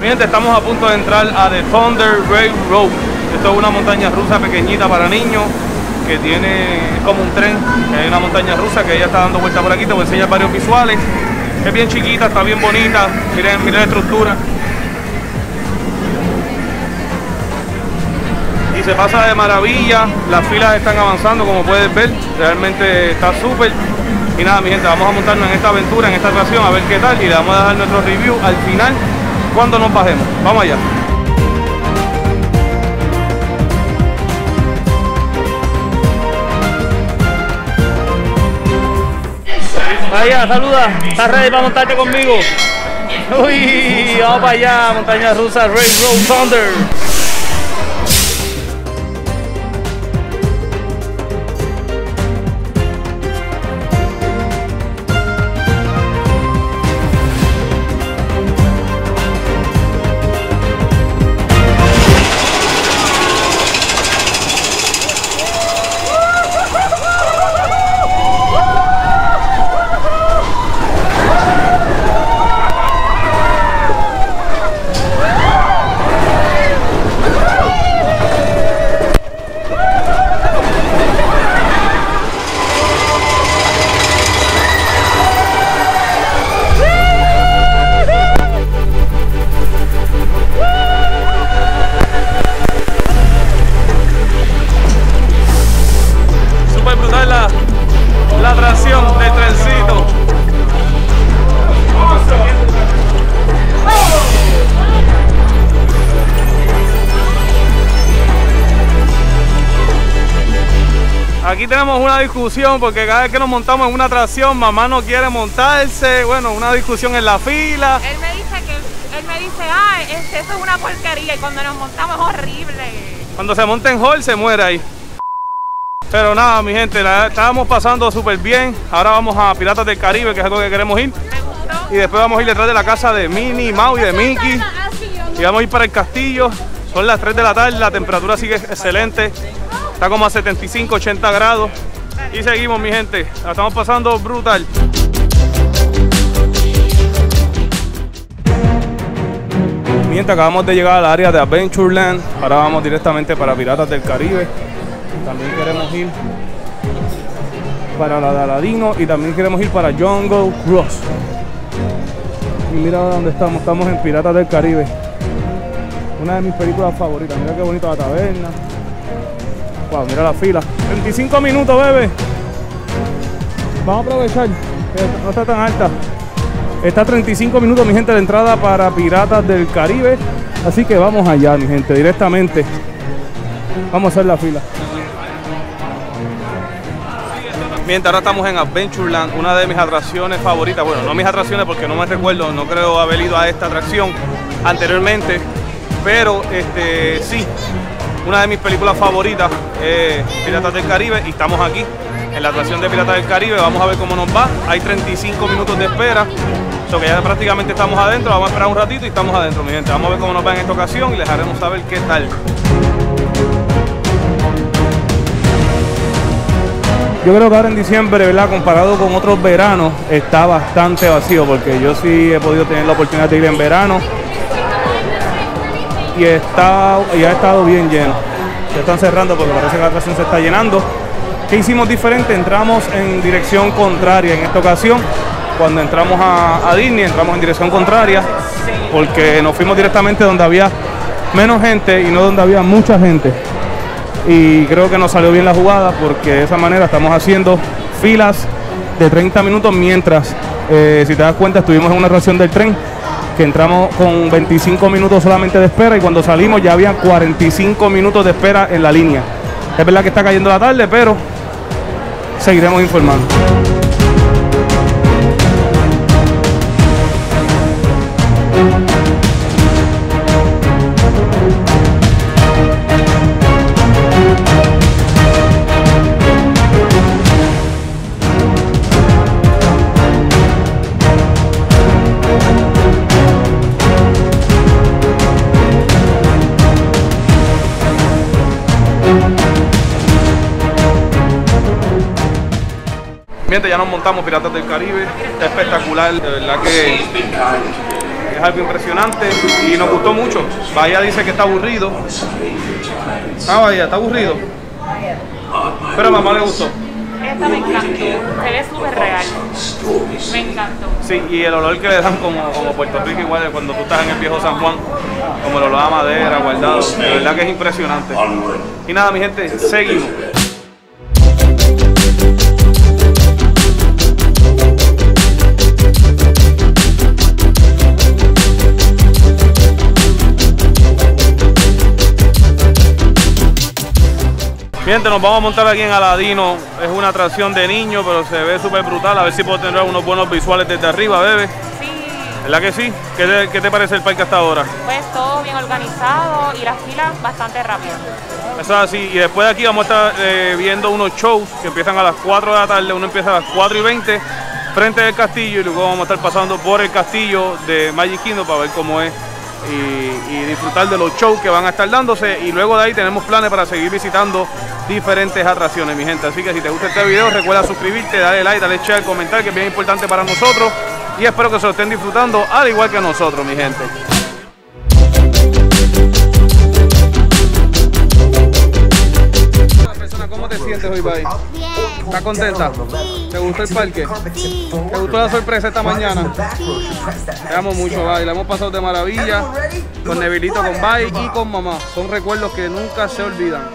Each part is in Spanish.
Mi gente, estamos a punto de entrar a The Thunder Railroad. Esto es una montaña rusa pequeñita para niños que tiene como un tren. Hay una montaña rusa que ella está dando vuelta por aquí. Te voy a enseñar varios visuales. Es bien chiquita, está bien bonita. Miren, miren la estructura. Y se pasa de maravilla. Las filas están avanzando, como puedes ver. Realmente está súper. Y nada, mi gente, vamos a montarnos en esta aventura, en esta atracción, a ver qué tal. Y le vamos a dar nuestro review al final, cuando nos bajemos. Vamos allá. Vaya, saluda. ¿Estás ready para montarte conmigo? Uy, vamos para allá, montaña rusa Railroad Thunder. La atracción del trencito. Aquí tenemos una discusión porque cada vez que nos montamos en una atracción, mamá no quiere montarse. Bueno, una discusión en la fila. Él me dice, ay, eso es una porquería, y cuando nos montamos es horrible. Cuando se monta en hall se muere ahí. Pero nada, mi gente, la estábamos pasando súper bien. Ahora vamos a Piratas del Caribe, que es algo que queremos ir. Me gustó. Y después vamos a ir detrás de la casa de Minnie, Mouse y de Mickey. Y vamos a ir para el castillo. Son las 3 de la tarde, la temperatura sigue excelente. Está como a 75, 80 grados. Y seguimos, mi gente. La estamos pasando brutal. Mi gente, acabamos de llegar al área de Adventureland. Ahora vamos directamente para Piratas del Caribe. También queremos ir para la de Aladino y también queremos ir para Jungle Cruise. Y mira dónde estamos, estamos en Piratas del Caribe. Una de mis películas favoritas. Mira qué bonita la taberna. Wow, mira la fila. 25 minutos, bebé. Vamos a aprovechar, que no está tan alta. Está a 35 minutos, mi gente, de entrada para Piratas del Caribe. Así que vamos allá, mi gente, directamente. Vamos a hacer la fila. Mientras ahora estamos en Adventureland, una de mis atracciones favoritas. Bueno, no mis atracciones porque no me recuerdo, no creo haber ido a esta atracción anteriormente. Pero sí, una de mis películas favoritas es Piratas del Caribe. Y estamos aquí en la atracción de Piratas del Caribe. Vamos a ver cómo nos va. Hay 35 minutos de espera. So que ya prácticamente estamos adentro. Vamos a esperar un ratito y estamos adentro, mi gente. Vamos a ver cómo nos va en esta ocasión y les haremos saber qué tal. Yo creo que ahora en diciembre, ¿verdad?, comparado con otros veranos, está bastante vacío, porque yo sí he podido tener la oportunidad de ir en verano y ha estado bien lleno. Se están cerrando porque parece que la atracción se está llenando. ¿Qué hicimos diferente? Entramos en dirección contraria en esta ocasión. Cuando entramos a Disney, entramos en dirección contraria porque nos fuimos directamente donde había menos gente y no donde había mucha gente. Y creo que nos salió bien la jugada porque de esa manera estamos haciendo filas de 30 minutos mientras, si te das cuenta, estuvimos en una atracción del tren que entramos con 25 minutos solamente de espera y cuando salimos ya había 45 minutos de espera en la línea. Es verdad que está cayendo la tarde, pero seguiremos informando. Mientras ya nos montamos Piratas del Caribe, está espectacular, de verdad que es es algo impresionante y nos gustó mucho. Bahía dice que está aburrido. Bahía, ¿está aburrido? Pero a mamá le gustó. Esta me encantó, se ve súper real. Me encantó. Sí, y el olor que le dan como Puerto Rico, igual de cuando tú estás en el viejo San Juan, como el olor a madera, guardado, de verdad que es impresionante. Y nada, mi gente, seguimos. Gente, nos vamos a montar aquí en Aladino. Es una atracción de niños, pero se ve súper brutal. A ver si puedo tener unos buenos visuales desde arriba, bebé. Sí. ¿Verdad que sí? ¿Qué te parece el parque hasta ahora? Pues todo bien organizado y las filas bastante rápidas. Eso es así. Y después de aquí vamos a estar viendo unos shows que empiezan a las 4 de la tarde. Uno empieza a las 4:20 frente del castillo y luego vamos a estar pasando por el castillo de Magic Kingdom para ver cómo es y disfrutar de los shows que van a estar dándose. Y luego de ahí tenemos planes para seguir visitando diferentes atracciones, mi gente. Así que si te gusta este video, recuerda suscribirte, darle like, darle share, comentar, que es bien importante para nosotros. Y espero que se lo estén disfrutando al igual que nosotros, mi gente. ¿Cómo te sientes hoy, Bai? Bien. ¿Estás contenta? Sí. ¿Te gustó el parque? Sí. ¿Te gustó la sorpresa esta mañana? Sí. Te amo mucho, Bai. La hemos pasado de maravilla con Nevilito, con Bai y con mamá. Son recuerdos que nunca se olvidan.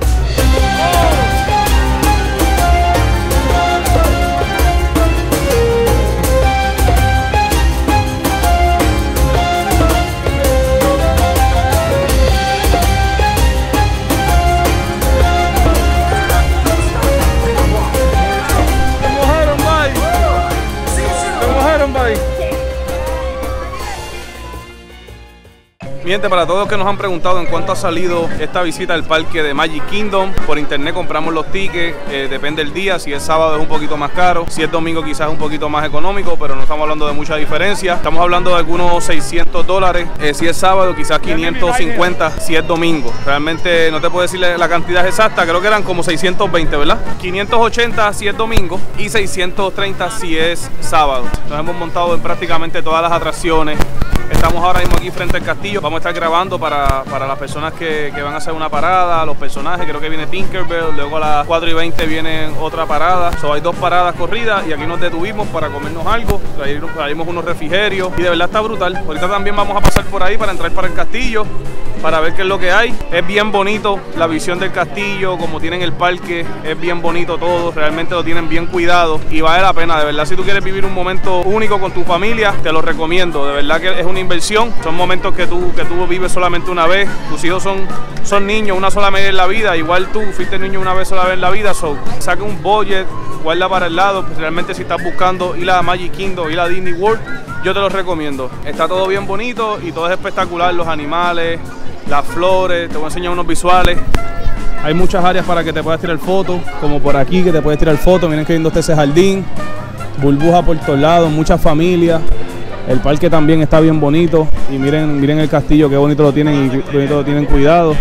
Mi gente, para todos los que nos han preguntado en cuánto ha salido esta visita al parque de Magic Kingdom, por internet compramos los tickets, depende del día, si es sábado es un poquito más caro, si es domingo quizás es un poquito más económico, pero no estamos hablando de mucha diferencia, estamos hablando de algunos $600, si es sábado quizás 550 si es domingo. Realmente no te puedo decir la cantidad exacta, creo que eran como 620, ¿verdad? 580 si es domingo y 630 si es sábado. Nos hemos montado en prácticamente todas las atracciones. Estamos ahora mismo aquí frente al castillo. Vamos a estar grabando para las personas que van a hacer una parada, los personajes. Creo que viene Tinkerbell, luego a las 4:20 viene otra parada. Hay 2 paradas corridas y aquí nos detuvimos para comernos algo. Traímos unos refrigerios y de verdad está brutal. Ahorita también vamos a pasar por ahí para entrar para el castillo, para ver qué es lo que hay. Es bien bonito la visión del castillo, como tienen el parque, es bien bonito todo, realmente lo tienen bien cuidado y vale la pena, de verdad. Si tú quieres vivir un momento único con tu familia, te lo recomiendo, de verdad que es una inversión. Son momentos que tú vives solamente una vez. Tus hijos son niños una sola vez en la vida, igual tú fuiste niño una vez sola vez en la vida. Saca un budget, guarda para el lado, pues realmente si estás buscando ir a Magic Kingdom, ir a Disney World, yo te lo recomiendo. Está todo bien bonito y todo es espectacular, los animales, las flores, te voy a enseñar unos visuales. Hay muchas áreas para que te puedas tirar fotos, como por aquí que te puedes tirar fotos. Miren que lindo está ese jardín, burbuja por todos lados, muchas familias. El parque también está bien bonito y miren el castillo, qué bonito lo tienen y bonito lo tienen cuidado.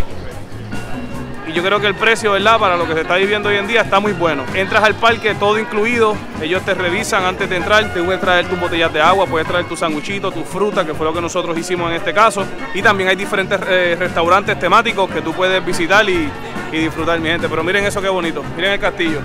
Y yo creo que el precio, ¿verdad?, para lo que se está viviendo hoy en día está muy bueno. Entras al parque, todo incluido, ellos te revisan antes de entrar, te puedes traer tus botellas de agua, puedes traer tu sanguchito, tu fruta, que fue lo que nosotros hicimos en este caso. Y también hay diferentes restaurantes temáticos que tú puedes visitar y disfrutar, mi gente. Pero miren eso, qué bonito, miren el castillo.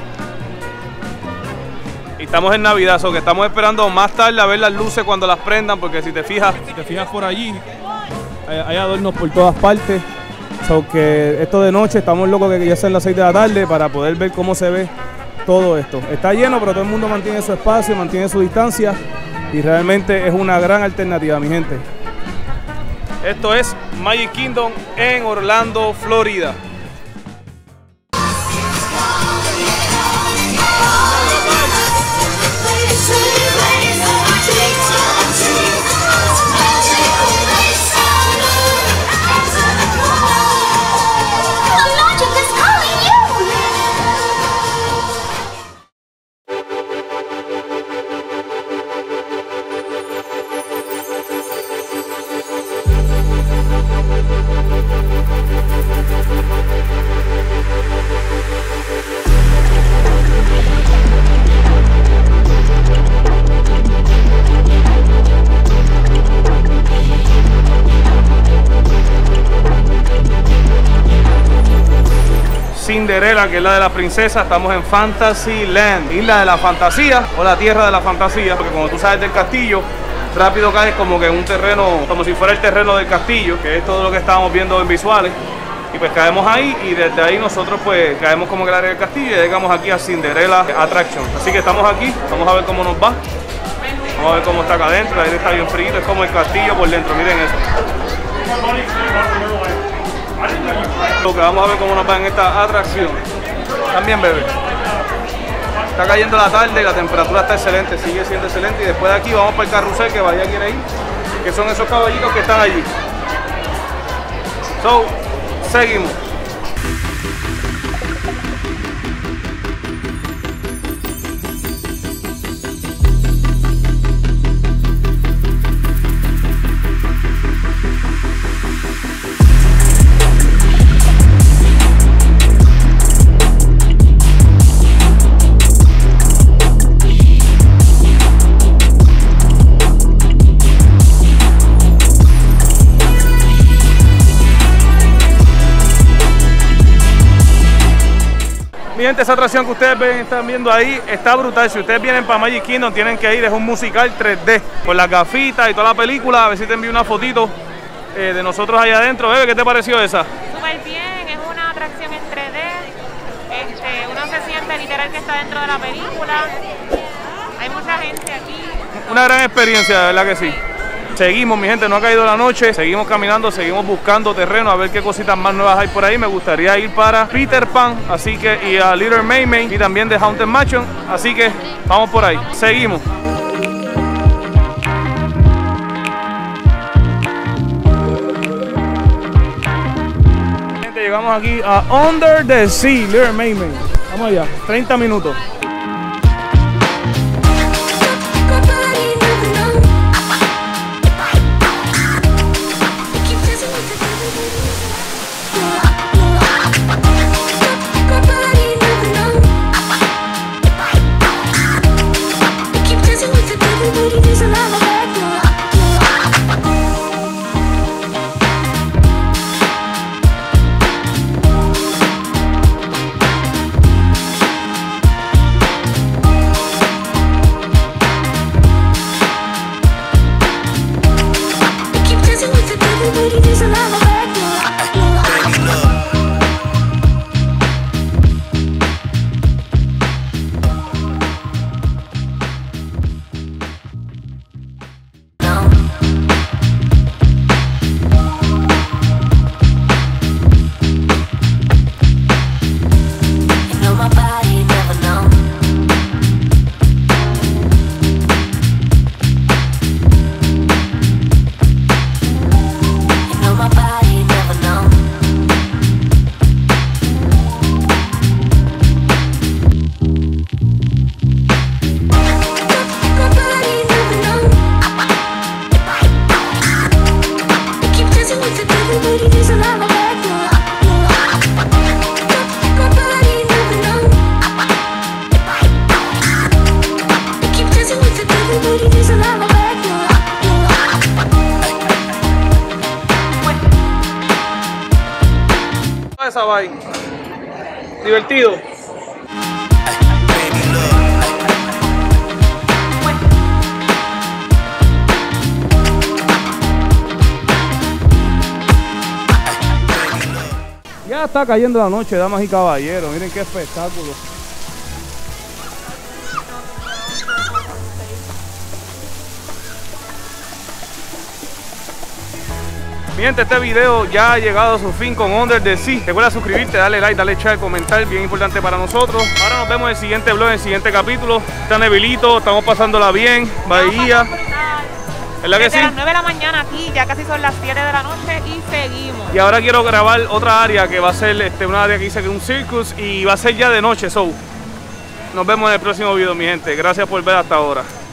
Y estamos en Navidad, que estamos esperando más tarde a ver las luces cuando las prendan, porque si te fijas por allí, hay adornos por todas partes. Que esto de noche estamos locos que ya sean las 6 de la tarde para poder ver cómo se ve todo esto. Está lleno, pero todo el mundo mantiene su espacio, mantiene su distancia y realmente es una gran alternativa, mi gente. Esto es Magic Kingdom en Orlando, Florida. Cinderella, que es la de la princesa. Estamos en Fantasyland, isla de la fantasía o la tierra de la fantasía, porque cuando tú sales del castillo, rápido caes como que en un terreno, como si fuera el terreno del castillo, que es todo lo que estábamos viendo en visuales. Y pues caemos ahí y desde ahí nosotros pues caemos como que el área del castillo y llegamos aquí a Cinderella Attraction. Así que estamos aquí, vamos a ver cómo nos va. Vamos a ver cómo está acá adentro, el aire está bien frío, es como el castillo por dentro, miren eso. Lo que vamos a ver cómo nos va en esta atracción. También, bebé. Está cayendo la tarde y la temperatura está excelente, sigue siendo excelente. Y después de aquí vamos para el carrusel que vaya quiere ir, que son esos caballitos que están allí. So, seguimos. Mi gente, esa atracción que ustedes están viendo ahí está brutal. Si ustedes vienen para Magic Kingdom tienen que ir, es un musical 3D con las gafitas y toda la película. A ver si te envío una fotito de nosotros allá adentro. Bebe, ¿qué te pareció esa? Súper bien, es una atracción en 3D. Uno se siente literal que está dentro de la película. Hay mucha gente aquí. Una gran experiencia, de verdad que sí. Seguimos, mi gente, no ha caído la noche, seguimos caminando, seguimos buscando terreno, a ver qué cositas más nuevas hay por ahí. Me gustaría ir para Peter Pan, así que, y a Little Mermaid, y también de Haunted Mansion, así que vamos por ahí, seguimos. Gente, llegamos aquí a Under the Sea, Little Mermaid. Vamos allá, 30 minutos. Esa vaina. Divertido. Ya está cayendo la noche, damas y caballeros. Miren qué espectáculo. Mi gente, este video ya ha llegado a su fin con Under the Sea. Recuerda suscribirte, darle like, darle share, comentar, bien importante para nosotros. Ahora nos vemos en el siguiente vlog, en el siguiente capítulo. Está neblito, estamos pasándola bien, bahía. ¿Verdad que sí? Desde las 9 de la mañana aquí, ya casi son las 7 de la noche y seguimos. Y ahora quiero grabar otra área que va a ser una área que dice que es un circus y va a ser ya de noche. So, nos vemos en el próximo video, mi gente. Gracias por ver hasta ahora.